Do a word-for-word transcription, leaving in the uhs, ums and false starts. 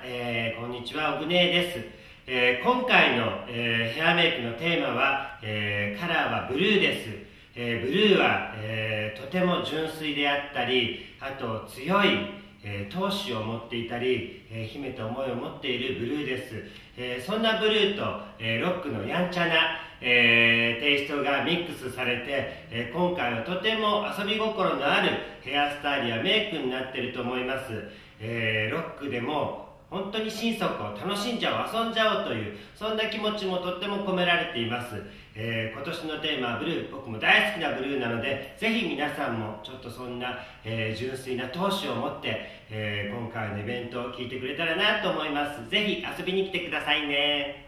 えー、こんにちは、おぐねです。えー、今回の、えー、ヘアメイクのテーマは、えー、カラーはブルーです。えー、ブルーは、えー、とても純粋であったり、あと強い、えー、闘志を持っていたり、えー、秘めた思いを持っているブルーです。えー、そんなブルーと、えー、ロックのやんちゃな、えー、テイストがミックスされて、えー、今回はとても遊び心のあるヘアスタイルやメイクになっていると思います。えー、ロックでも本当に心底を楽しんじゃおう、遊んじゃおうという、そんな気持ちもとっても込められています。えー、今年のテーマはブルー、僕も大好きなブルーなので、ぜひ皆さんもちょっとそんな、えー、純粋な闘志を持って、えー、今回のイベントを聞いてくれたらなと思います。ぜひ遊びに来てくださいね。